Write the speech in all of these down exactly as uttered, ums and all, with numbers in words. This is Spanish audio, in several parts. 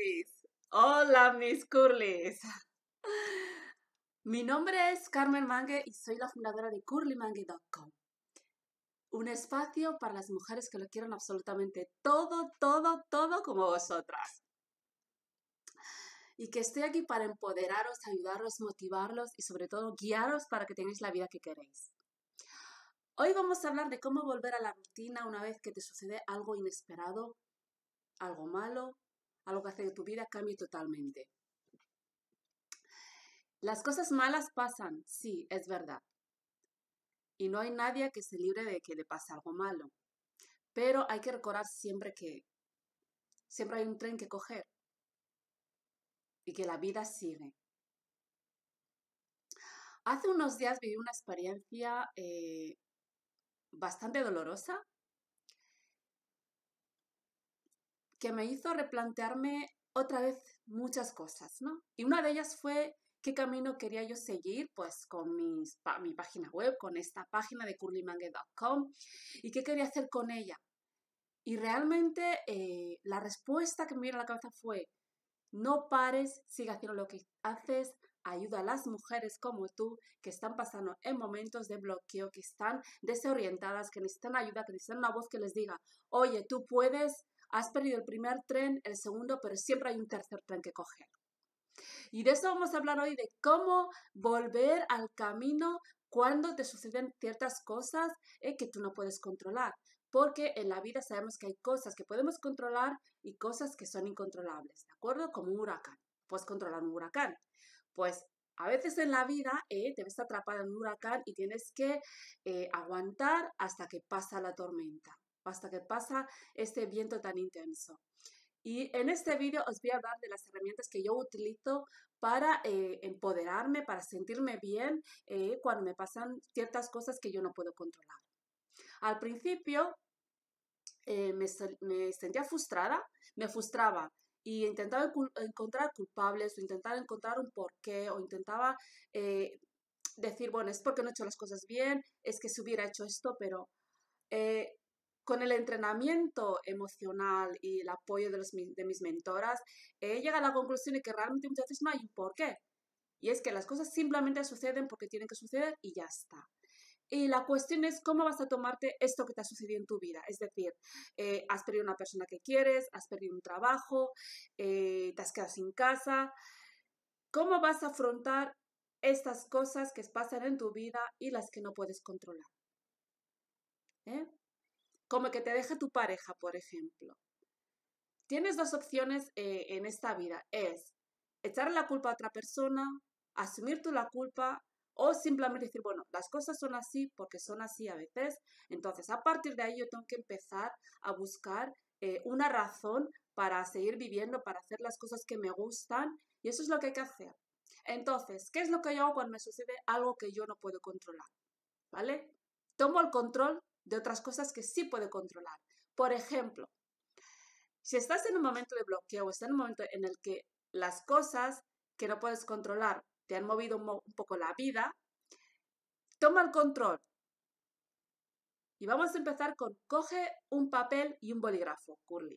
curlis. Hola, mis curlis. Mi nombre es Carmen Mangue y soy la fundadora de curly mangue punto com. Un espacio para las mujeres que lo quieran absolutamente todo, todo, todo como vosotras. Y que estoy aquí para empoderaros, ayudaros, motivarlos y sobre todo guiaros para que tengáis la vida que queréis. Hoy vamos a hablar de cómo volver a la rutina una vez que te sucede algo inesperado, algo malo, algo que hace que tu vida cambie totalmente. Las cosas malas pasan, sí, es verdad. Y no hay nadie que se libre de que le pase algo malo. Pero hay que recordar siempre que siempre hay un tren que coger y que la vida sigue. Hace unos días viví una experiencia eh, bastante dolorosa que me hizo replantearme otra vez muchas cosas, ¿no? Y una de ellas fue qué camino quería yo seguir, pues con mis, pa, mi página web, con esta página de curly mangue punto com y qué quería hacer con ella. Y realmente eh, la respuesta que me vino a la cabeza fue, no pares, sigue haciendo lo que haces, ayuda a las mujeres como tú que están pasando en momentos de bloqueo, que están desorientadas, que necesitan ayuda, que necesitan una voz que les diga, oye, tú puedes, has perdido el primer tren, el segundo, pero siempre hay un tercer tren que coger. Y de eso vamos a hablar hoy, de cómo volver al camino cuando te suceden ciertas cosas eh, que tú no puedes controlar. Porque en la vida sabemos que hay cosas que podemos controlar y cosas que son incontrolables, ¿de acuerdo? Como un huracán. ¿Puedes controlar un huracán? Pues a veces en la vida eh, te ves atrapada en un huracán y tienes que eh, aguantar hasta que pasa la tormenta, hasta que pasa este viento tan intenso. Y en este vídeo os voy a hablar de las herramientas que yo utilizo para eh, empoderarme, para sentirme bien eh, cuando me pasan ciertas cosas que yo no puedo controlar. Al principio eh, me, me sentía frustrada, me frustraba y intentaba encontrar culpables o intentaba encontrar un porqué o intentaba eh, decir, bueno, es porque no he hecho las cosas bien, es que se hubiera hecho esto, pero eh, con el entrenamiento emocional y el apoyo de, los, de mis mentoras, he llegado a la conclusión de que realmente muchas veces no hay un porqué. Y es que las cosas simplemente suceden porque tienen que suceder y ya está. Y la cuestión es cómo vas a tomarte esto que te ha sucedido en tu vida. Es decir, eh, has perdido una persona que quieres, has perdido un trabajo, eh, te has quedado sin casa. ¿Cómo vas a afrontar estas cosas que pasan en tu vida y las que no puedes controlar? ¿Eh? Como que te deje tu pareja, por ejemplo. Tienes dos opciones eh, en esta vida. Es echarle la culpa a otra persona, asumir tú la culpa o simplemente decir, bueno, las cosas son así porque son así a veces. Entonces, a partir de ahí yo tengo que empezar a buscar eh, una razón para seguir viviendo, para hacer las cosas que me gustan y eso es lo que hay que hacer. Entonces, ¿qué es lo que yo hago cuando me sucede algo que yo no puedo controlar? ¿Vale? Tomo el control de otras cosas que sí puedo controlar. Por ejemplo, si estás en un momento de bloqueo, estás en un momento en el que las cosas que no puedes controlar te han movido un, un poco la vida, toma el control. Y vamos a empezar con, coge un papel y un bolígrafo, curly.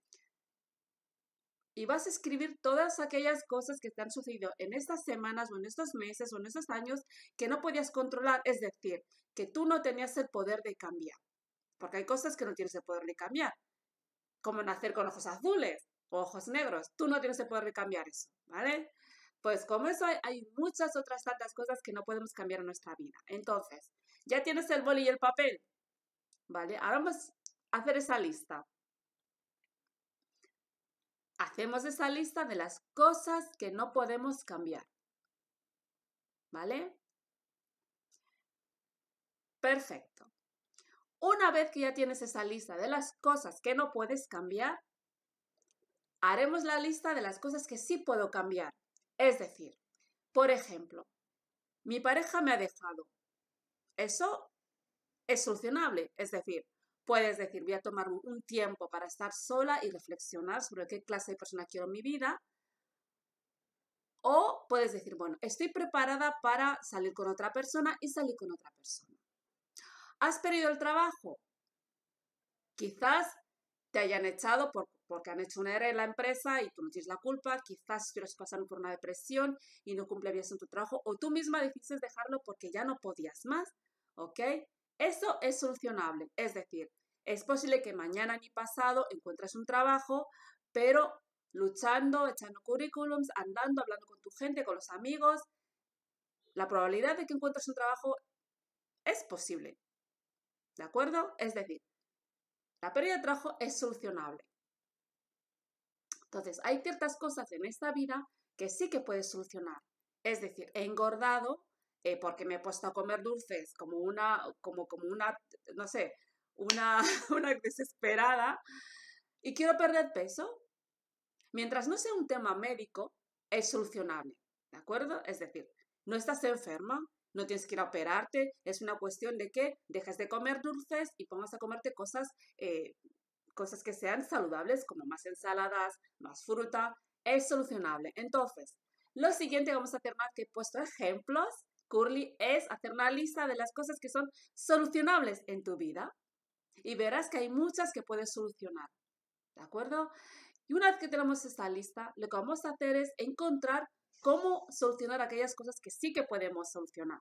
Y vas a escribir todas aquellas cosas que te han sucedido en estas semanas o en estos meses o en estos años que no podías controlar, es decir, que tú no tenías el poder de cambiar. Porque hay cosas que no tienes el poder de cambiar, como nacer con ojos azules o ojos negros. Tú no tienes el poder de cambiar eso, ¿vale? Pues como eso hay, hay muchas otras tantas cosas que no podemos cambiar en nuestra vida. Entonces, ya tienes el boli y el papel, ¿vale? Ahora vamos a hacer esa lista. Hacemos esa lista de las cosas que no podemos cambiar, ¿vale? Perfecto. Una vez que ya tienes esa lista de las cosas que no puedes cambiar, haremos la lista de las cosas que sí puedo cambiar. Es decir, por ejemplo, mi pareja me ha dejado. Eso es solucionable. Es decir, puedes decir, voy a tomar un tiempo para estar sola y reflexionar sobre qué clase de persona quiero en mi vida. O puedes decir, bueno, estoy preparada para salir con otra persona y salir con otra persona. ¿Has perdido el trabajo? Quizás te hayan echado por porque han hecho un E R E en la empresa y tú no tienes la culpa, quizás estuvieras pasando por una depresión y no cumple bien en tu trabajo, o tú misma decidiste dejarlo porque ya no podías más, ¿ok? Eso es solucionable, es decir, es posible que mañana ni pasado encuentres un trabajo, pero luchando, echando currículums, andando, hablando con tu gente, con los amigos, la probabilidad de que encuentres un trabajo es posible, ¿de acuerdo? Es decir, la pérdida de trabajo es solucionable. Entonces, hay ciertas cosas en esta vida que sí que puedes solucionar. Es decir, he engordado eh, porque me he puesto a comer dulces como una, como, como una, no sé, una, una desesperada y quiero perder peso. Mientras no sea un tema médico, es solucionable, ¿de acuerdo? Es decir, no estás enferma, no tienes que ir a operarte, es una cuestión de que dejes de comer dulces y pongas a comerte cosas, eh, cosas que sean saludables, como más ensaladas, más fruta, es solucionable. Entonces, lo siguiente que vamos a hacer, más que he puesto ejemplos, Curly, es hacer una lista de las cosas que son solucionables en tu vida y verás que hay muchas que puedes solucionar, ¿de acuerdo? Y una vez que tenemos esta lista, lo que vamos a hacer es encontrar cómo solucionar aquellas cosas que sí que podemos solucionar.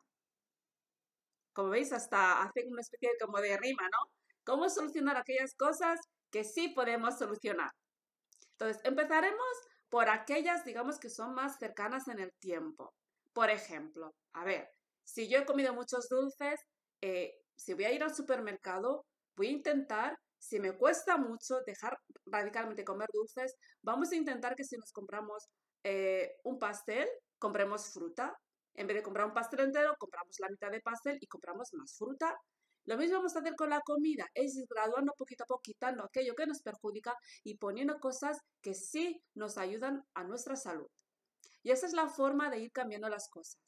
Como veis, hasta hace una especie de, como de rima, ¿no? Cómo solucionar aquellas cosas que sí podemos solucionar. Entonces, empezaremos por aquellas, digamos, que son más cercanas en el tiempo. Por ejemplo, a ver, si yo he comido muchos dulces, eh, si voy a ir al supermercado, voy a intentar, si me cuesta mucho dejar radicalmente comer dulces, vamos a intentar que si nos compramos eh, un pastel, compremos fruta. En vez de comprar un pastel entero, compramos la mitad de pastel y compramos más fruta. Lo mismo vamos a hacer con la comida, es ir graduando poquito a poco, quitando aquello que nos perjudica y poniendo cosas que sí nos ayudan a nuestra salud. Y esa es la forma de ir cambiando las cosas.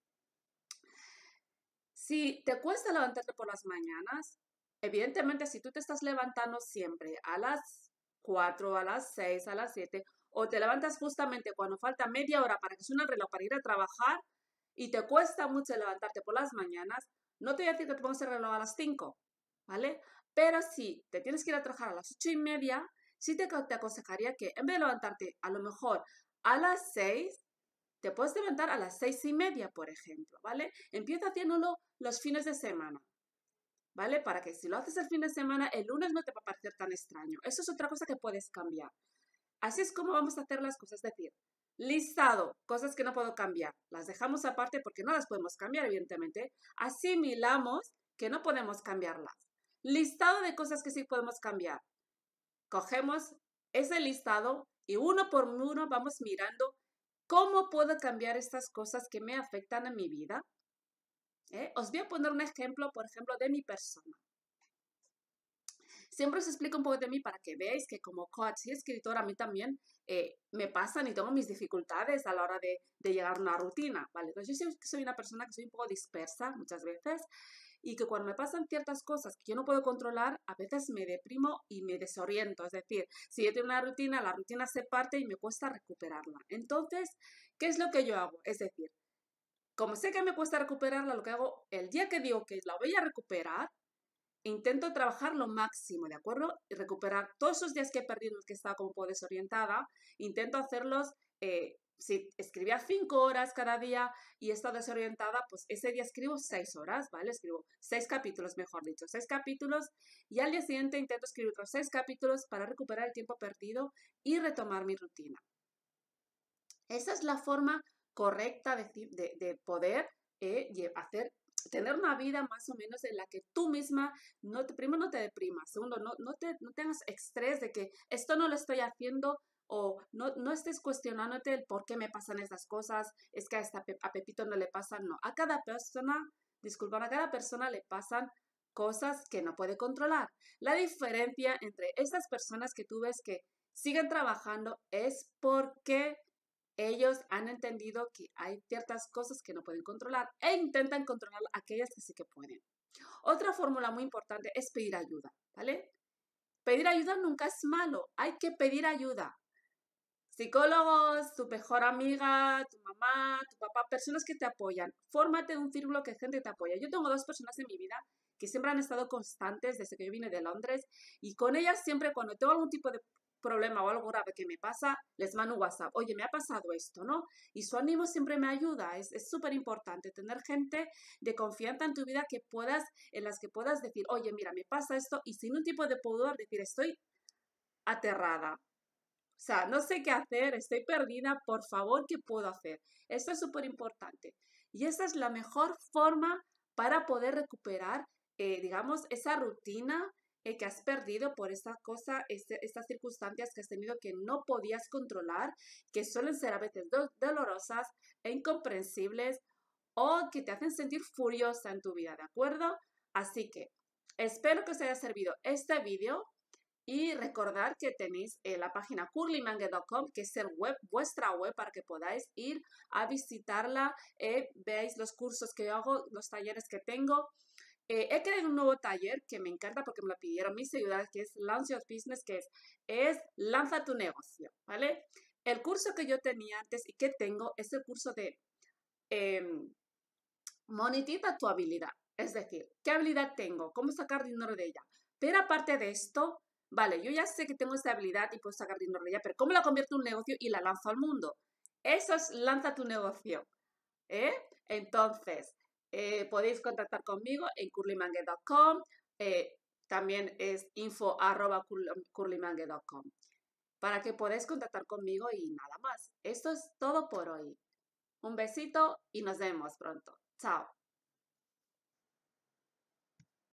Si te cuesta levantarte por las mañanas, evidentemente si tú te estás levantando siempre a las cuatro, a las seis, a las siete, o te levantas justamente cuando falta media hora para que suene el reloj para ir a trabajar y te cuesta mucho levantarte por las mañanas, no te voy a decir que te pongas el reloj a las cinco, ¿vale? Pero si te tienes que ir a trabajar a las ocho y media, sí te, te aconsejaría que en vez de levantarte a lo mejor a las seis, te puedes levantar a las seis y media, por ejemplo, ¿vale? Empieza haciéndolo los fines de semana, ¿vale? Para que si lo haces el fin de semana, el lunes no te va a parecer tan extraño. Eso es otra cosa que puedes cambiar. Así es como vamos a hacer las cosas, es decir, listado, cosas que no puedo cambiar, las dejamos aparte porque no las podemos cambiar, evidentemente. Asimilamos que no podemos cambiarlas. Listado de cosas que sí podemos cambiar. Cogemos ese listado y uno por uno vamos mirando cómo puedo cambiar estas cosas que me afectan en mi vida. ¿Eh? Os voy a poner un ejemplo, por ejemplo, de mi persona. Siempre os explico un poco de mí para que veáis que como coach y escritora a mí también eh, me pasan y tengo mis dificultades a la hora de, de llegar a una rutina, ¿vale? Entonces yo soy, soy una persona que soy un poco dispersa muchas veces y que cuando me pasan ciertas cosas que yo no puedo controlar, a veces me deprimo y me desoriento. Es decir, si yo tengo una rutina, la rutina se parte y me cuesta recuperarla. Entonces, ¿qué es lo que yo hago? Es decir, como sé que me cuesta recuperarla, lo que hago, el día que digo que la voy a recuperar, intento trabajar lo máximo, ¿de acuerdo? Y recuperar todos esos días que he perdido, que he estado como un poco desorientada, intento hacerlos, eh, si escribía cinco horas cada día y he estado desorientada, pues ese día escribo seis horas, ¿vale? Escribo seis capítulos, mejor dicho, seis capítulos y al día siguiente intento escribir otros seis capítulos para recuperar el tiempo perdido y retomar mi rutina. Esa es la forma correcta de, de, de poder eh, hacer tener una vida más o menos en la que tú misma, no te, primero no te deprimas, segundo, no, no, te, no tengas estrés de que esto no lo estoy haciendo o no, no estés cuestionándote el por qué me pasan estas cosas, es que a, esta, a Pepito no le pasan, no, a cada persona, disculpa, a cada persona le pasan cosas que no puede controlar. La diferencia entre estas personas que tú ves que siguen trabajando es porque ellos han entendido que hay ciertas cosas que no pueden controlar e intentan controlar aquellas que sí que pueden. Otra fórmula muy importante es pedir ayuda, ¿vale? Pedir ayuda nunca es malo, hay que pedir ayuda. Psicólogos, tu mejor amiga, tu mamá, tu papá, personas que te apoyan. Fórmate un círculo que gente te apoya. Yo tengo dos personas en mi vida que siempre han estado constantes desde que yo vine de Londres y con ellas siempre cuando tengo algún tipo de problema o algo grave que me pasa, les mando un WhatsApp. Oye, me ha pasado esto, ¿no? Y su ánimo siempre me ayuda. Es súper importante tener gente de confianza en tu vida que puedas, en las que puedas decir, oye, mira, me pasa esto, y sin un tipo de pudor decir, estoy aterrada. O sea, no sé qué hacer, estoy perdida, por favor, ¿qué puedo hacer? Esto es súper importante. Y esa es la mejor forma para poder recuperar, eh, digamos, esa rutina eh, que has perdido por esta cosa, este, estas circunstancias que has tenido que no podías controlar, que suelen ser a veces do dolorosas e incomprensibles o que te hacen sentir furiosa en tu vida, ¿de acuerdo? Así que espero que os haya servido este vídeo. Y recordar que tenéis eh, la página curly mangue punto com, que es el web, vuestra web, para que podáis ir a visitarla, eh, veáis los cursos que yo hago, los talleres que tengo. Eh, he creado un nuevo taller que me encanta porque me lo pidieron mis seguidores, que es Launch Your Business, que es, es lanza tu negocio, ¿vale? El curso que yo tenía antes y que tengo es el curso de eh, monetiza tu habilidad. Es decir, ¿qué habilidad tengo? ¿Cómo sacar dinero de ella? Pero aparte de esto, vale, yo ya sé que tengo esta habilidad y puedo sacar dinero de ella, pero ¿cómo la convierto en un negocio y la lanzo al mundo? Eso es lanza tu negocio, ¿eh? Entonces, eh, podéis contactar conmigo en curly mangue punto com, eh, también es info arroba curly mangue punto com, para que podáis contactar conmigo y nada más. Esto es todo por hoy. Un besito y nos vemos pronto. Chao.